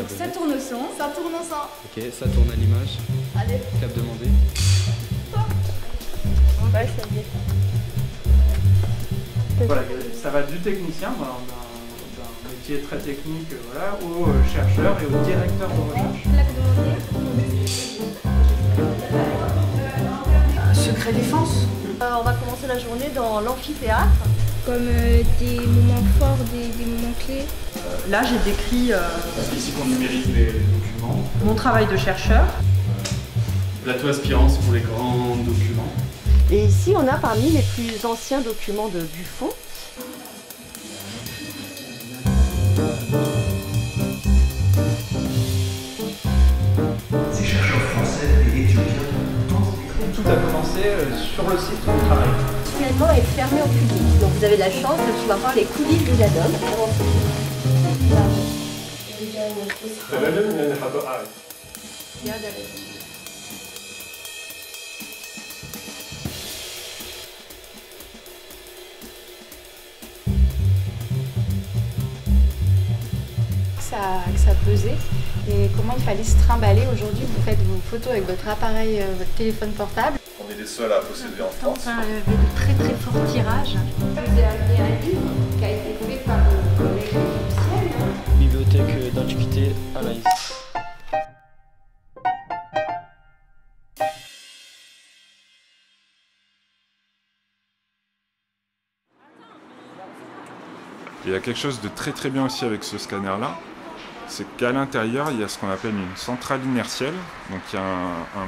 Donc ça tourne au son. Ça tourne au son. Ok, ça tourne à l'image. Allez. Cap demandé. Ouais, ça y est. Voilà, ça va du technicien, d'un métier très technique, voilà, au chercheur et au directeur de recherche. Secret défense. On va commencer la journée dans l'amphithéâtre. Comme des moments forts, des moments clés. Là, j'ai décrit C'est ici qu'on numérise les documents. mon travail de chercheur. Plateau aspirance pour les grands documents. Et ici, on a parmi les plus anciens documents de Buffon. Ces chercheurs français et éthiopiens pensent Tout a commencé sur le site où on travaille. Finalement, elle est fermée au public. Donc vous avez la chance de pouvoir voir les coulisses des ADOM. Que ça pesait et comment il fallait se trimballer. Aujourd'hui, vous faites vos photos avec votre appareil, votre téléphone portable. On est les seuls à posséder en France. Enfin, avec de très très forts tirages. Vous avez amené un livre qui a été fait par le collègue égyptien. Bibliothèque d'Antiquité Anaïs. Il y a quelque chose de très très bien aussi avec ce scanner-là, c'est qu'à l'intérieur, il y a ce qu'on appelle une centrale inertielle. Donc il y a un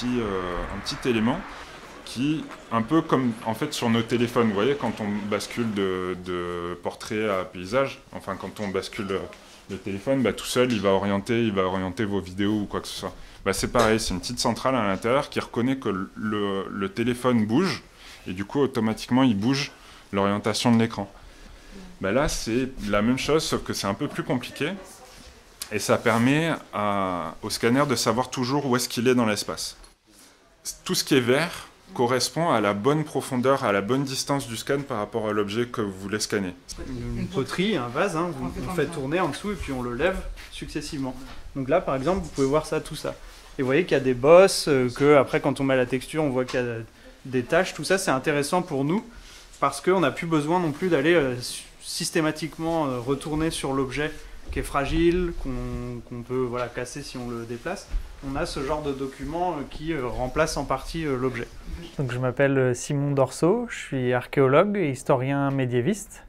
petit élément qui, un peu comme en fait sur nos téléphones, vous voyez, quand on bascule de portrait à paysage, enfin quand on bascule le téléphone, tout seul, il va orienter vos vidéos ou quoi que ce soit. C'est pareil, c'est une petite centrale à l'intérieur qui reconnaît que le téléphone bouge, et du coup, automatiquement, il bouge l'orientation de l'écran. Là, c'est la même chose, sauf que c'est un peu plus compliqué. Et ça permet au scanner de savoir toujours où est-ce qu'il est dans l'espace. Tout ce qui est vert correspond à la bonne profondeur, à la bonne distance du scan par rapport à l'objet que vous voulez scanner. Une poterie, un vase, hein, on fait tourner en dessous et puis on le lève successivement. Donc là, par exemple, vous pouvez voir ça, tout ça. Et vous voyez qu'il y a des bosses, que après quand on met la texture, on voit qu'il y a des taches. Tout ça, c'est intéressant pour nous parce qu'on n'a plus besoin non plus d'aller systématiquement retourner sur l'objet qui est fragile, qu'on peut casser si on le déplace. On a ce genre de document qui remplace en partie l'objet. Donc je m'appelle Simon Dorceau, je suis archéologue et historien médiéviste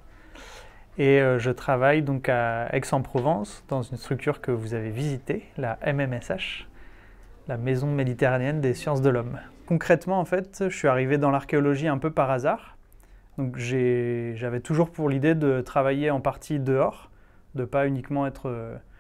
et je travaille donc à Aix-en-Provence dans une structure que vous avez visitée, la MMSH, la Maison méditerranéenne des sciences de l'homme. Concrètement, en fait, je suis arrivé dans l'archéologie un peu par hasard. Donc j'avais toujours pour l'idée de travailler en partie dehors, de ne pas uniquement être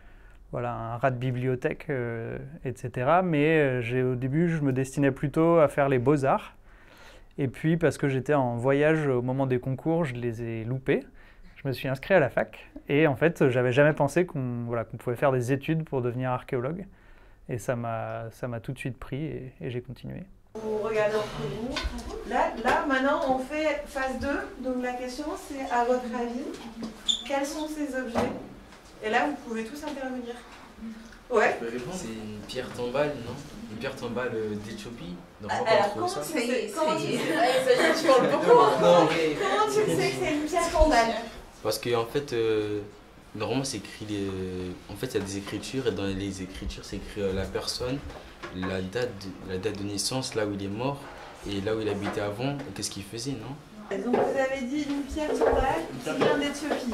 un rat de bibliothèque, etc. Mais au début, je me destinais plutôt à faire les beaux-arts. Et puis, parce que j'étais en voyage au moment des concours, je les ai loupés. Je me suis inscrit à la fac. Et en fait, j'avais jamais pensé qu'on pouvait faire des études pour devenir archéologue. Et ça m'a tout de suite pris et j'ai continué. Vous regardez entre vous. Là, maintenant, on fait phase 2. Donc la question, c'est à votre avis, quels sont ces objets? Et là, vous pouvez tous intervenir. Ouais. C'est une pierre tombale, non? Une pierre tombale d'Éthiopie. Alors, comment tu sais? Ça y est, tu parles beaucoup. Comment tu sais que c'est une pierre tombale? Parce qu'en fait, normalement, c'est écrit. En fait, il y a des écritures, et dans les écritures, c'est écrit la personne, la date de naissance, là où il est mort, et là où il habitait avant, et qu'est-ce qu'il faisait, non? Donc, vous avez dit une pierre tombale qui vient d'Éthiopie.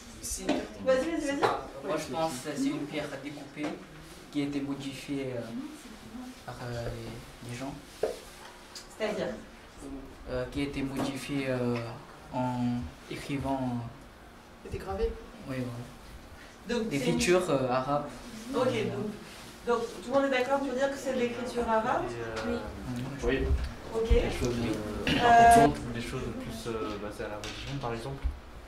Vas-y. Moi je pense que c'est une pierre découpée qui a été modifiée par les gens. C'est-à-dire qui a été modifiée en écrivant. C'était gravé. Oui, Donc, des features arabes. Ok, donc tout le monde est d'accord pour dire que c'est de l'écriture arabe? Oui. Ok. Des choses plus basées à la religion, par exemple.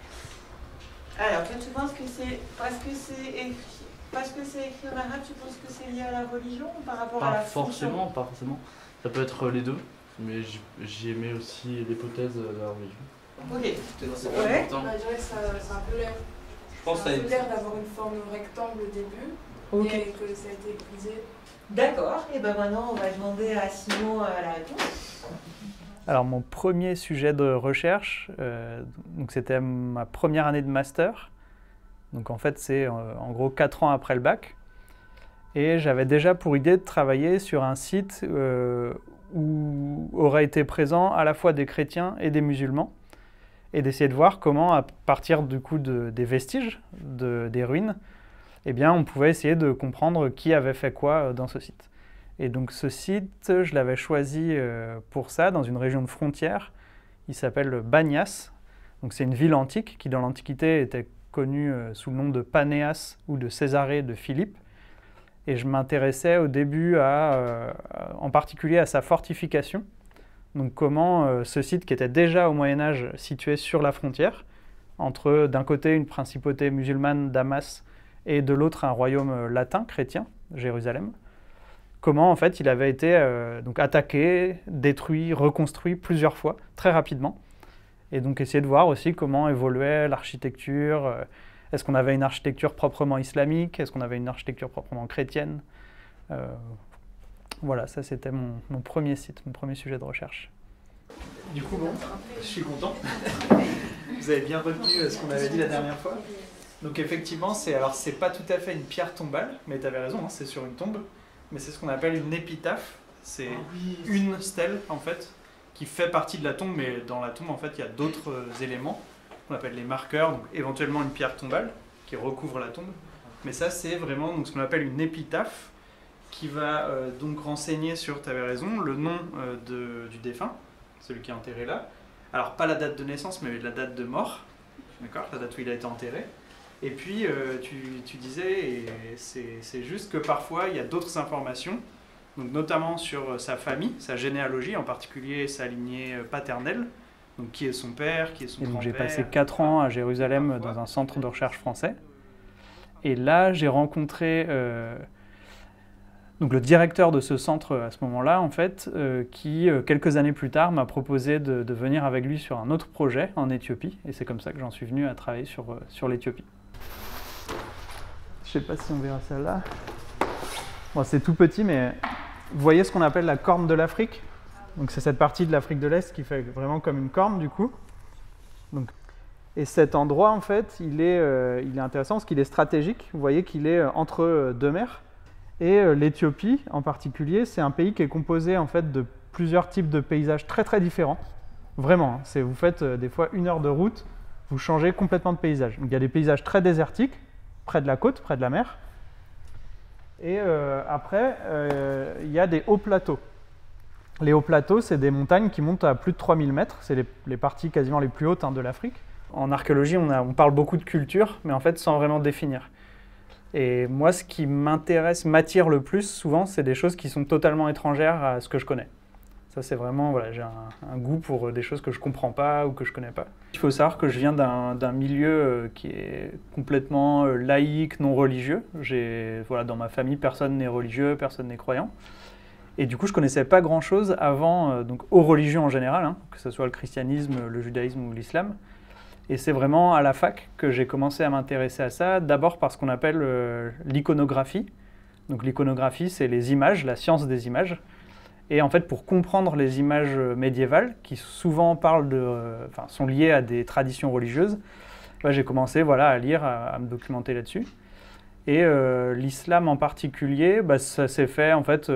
Alors, toi, tu penses que c'est parce que c'est écrit en arabe, tu penses que c'est lié à la religion ou par rapport à la fonction? Pas forcément. Ça peut être les deux, mais j'ai aimé aussi l'hypothèse de la religion. Ok. Ouais. Je dirais que ça a un peu l'air. Je pense que ça a l'air d'avoir une forme rectangle au début. et que ça a été épuisé. D'accord, et ben maintenant on va demander à Simon la réponse. Alors mon premier sujet de recherche, donc c'était ma première année de master. Donc en fait c'est en gros 4 ans après le bac. Et j'avais déjà pour idée de travailler sur un site où auraient été présents à la fois des chrétiens et des musulmans. Et d'essayer de voir comment, à partir du coup des vestiges, des ruines, eh bien, on pouvait essayer de comprendre qui avait fait quoi dans ce site. Et donc ce site, je l'avais choisi pour ça, dans une région de frontière. Il s'appelle Banias. Donc c'est une ville antique qui, dans l'Antiquité, était connue sous le nom de Panéas ou de Césarée de Philippe. Et je m'intéressais au début en particulier à sa fortification. Donc comment ce site qui était déjà au Moyen-Âge situé sur la frontière, entre d'un côté une principauté musulmane, Damas, et de l'autre un royaume latin, chrétien, Jérusalem, comment en fait il avait été donc attaqué, détruit, reconstruit plusieurs fois, très rapidement. Et donc essayer de voir aussi comment évoluait l'architecture. Est-ce qu'on avait une architecture proprement islamique? Est-ce qu'on avait une architecture proprement chrétienne? Voilà, ça c'était mon premier site, mon premier sujet de recherche. Du coup, bon, je suis content. Vous avez bien retenu ce qu'on avait dit la dernière fois. Donc effectivement, c'est pas tout à fait une pierre tombale, mais tu avais raison, hein, c'est sur une tombe. Mais c'est ce qu'on appelle une épitaphe. C'est une stèle, en fait, qui fait partie de la tombe, mais dans la tombe, en fait, il y a d'autres éléments qu'on appelle les marqueurs, donc éventuellement une pierre tombale qui recouvre la tombe. Mais ça, c'est vraiment donc, ce qu'on appelle une épitaphe qui va donc renseigner sur, tu avais raison, le nom du défunt, celui qui est enterré là. Alors, pas la date de naissance, mais la date de mort, d'accord, la date où il a été enterré. Et puis, tu disais, et c'est juste que parfois, il y a d'autres informations, donc notamment sur sa famille, sa généalogie, en particulier sa lignée paternelle, donc qui est son père, qui est son grand-père. J'ai passé 4 ans à Jérusalem dans un centre de recherche français. Et là, j'ai rencontré donc le directeur de ce centre à ce moment-là, en fait, qui, quelques années plus tard, m'a proposé de venir avec lui sur un autre projet en Éthiopie. Et c'est comme ça que j'en suis venu à travailler sur l'Éthiopie. Je ne sais pas si on verra ça là. Bon, c'est tout petit, mais vous voyez ce qu'on appelle la corne de l'Afrique? Donc c'est cette partie de l'Afrique de l'Est qui fait vraiment comme une corne, du coup. Donc, et cet endroit, en fait, il est intéressant parce qu'il est stratégique. Vous voyez qu'il est entre deux mers. Et l'Éthiopie, en particulier, c'est un pays qui est composé, en fait, de plusieurs types de paysages très, très différents. Vraiment, hein, vous faites des fois 1 heure de route, vous changez complètement de paysage. Donc il y a des paysages très désertiques, près de la côte, près de la mer. Et après, il y a des hauts plateaux. Les hauts plateaux, c'est des montagnes qui montent à plus de 3000 mètres. C'est les parties quasiment les plus hautes de l'Afrique. En archéologie, on parle beaucoup de culture, mais en fait sans vraiment définir. Et moi, ce qui m'attire le plus souvent, c'est des choses qui sont totalement étrangères à ce que je connais. Ça, c'est vraiment, voilà, j'ai un goût pour des choses que je ne comprends pas ou que je ne connais pas. Il faut savoir que je viens d'un milieu qui est complètement laïque, non religieux. Voilà, dans ma famille, personne n'est religieux, personne n'est croyant. Et du coup, je ne connaissais pas grand-chose avant, donc aux religions en général, hein, que ce soit le christianisme, le judaïsme ou l'islam. Et c'est vraiment à la fac que j'ai commencé à m'intéresser à ça, d'abord par ce qu'on appelle l'iconographie. Donc l'iconographie, c'est les images, la science des images. Et en fait, pour comprendre les images médiévales, qui souvent sont liées à des traditions religieuses, j'ai commencé à lire, à me documenter là-dessus. Et l'islam en particulier, ça s'est fait en fait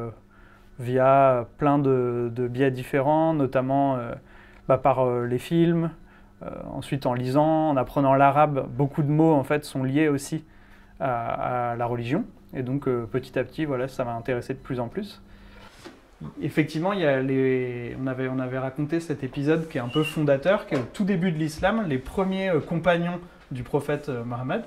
via plein de biais différents, notamment par les films, ensuite en lisant, en apprenant l'arabe. Beaucoup de mots en fait sont liés aussi à la religion. Et donc petit à petit, ça m'a intéressé de plus en plus. Effectivement, on avait raconté cet épisode qui est un peu fondateur, qui est au tout début de l'islam, les premiers compagnons du prophète Mohammed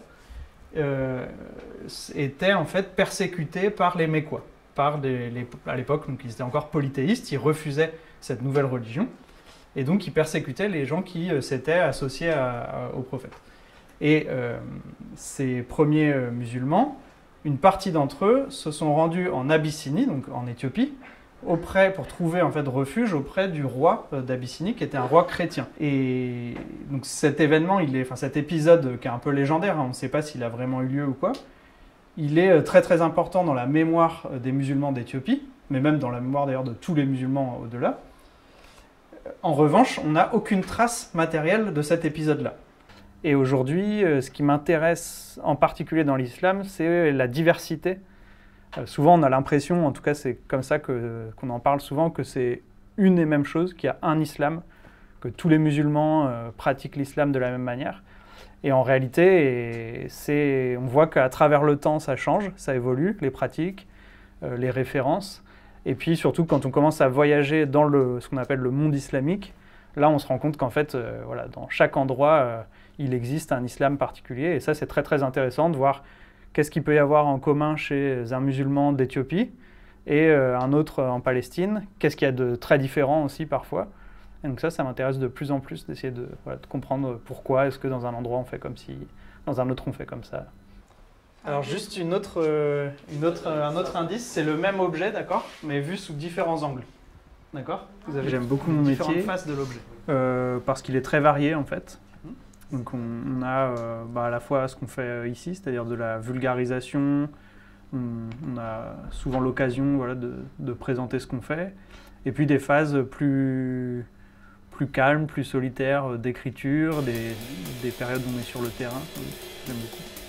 étaient en fait persécutés par les Mécois. À l'époque, donc ils étaient encore polythéistes, ils refusaient cette nouvelle religion, et donc ils persécutaient les gens qui s'étaient associés au prophète. Et ces premiers musulmans, une partie d'entre eux se sont rendus en Abyssinie, donc en Éthiopie, pour trouver en fait refuge auprès du roi d'Abyssinie, qui était un roi chrétien. Et donc cet événement, cet épisode qui est un peu légendaire, on ne sait pas s'il a vraiment eu lieu ou quoi, Il est très très important dans la mémoire des musulmans d'Éthiopie, mais même dans la mémoire d'ailleurs de tous les musulmans au-delà. En revanche, on n'a aucune trace matérielle de cet épisode-là. Et aujourd'hui, ce qui m'intéresse en particulier dans l'islam, c'est la diversité. Souvent, on a l'impression, en tout cas c'est comme ça qu'on en parle souvent, que c'est une et même chose, qu'il y a un islam, que tous les musulmans pratiquent l'islam de la même manière. Et en réalité, on voit qu'à travers le temps, ça change, ça évolue, les pratiques, les références. Et puis surtout, quand on commence à voyager dans ce qu'on appelle le monde islamique, là, on se rend compte qu'en fait, voilà, dans chaque endroit, il existe un islam particulier. Et ça, c'est très très intéressant de voir qu'est-ce qu'il peut y avoir en commun chez un musulman d'Éthiopie et un autre en Palestine. Qu'est-ce qu'il y a de très différent aussi parfois. Et donc ça m'intéresse de plus en plus d'essayer de comprendre pourquoi est-ce que dans un endroit on fait comme ci, dans un autre on fait comme ça. Alors juste un autre indice, c'est le même objet, d'accord, mais vu sous différents angles. D'accord. J'aime beaucoup mon métier. Différentes faces de l'objet. Parce qu'il est très varié en fait. Donc on a à la fois ce qu'on fait ici, c'est-à-dire de la vulgarisation. On a souvent l'occasion de présenter ce qu'on fait. Et puis des phases plus calmes, plus solitaires d'écriture, des périodes où on est sur le terrain. J'aime beaucoup.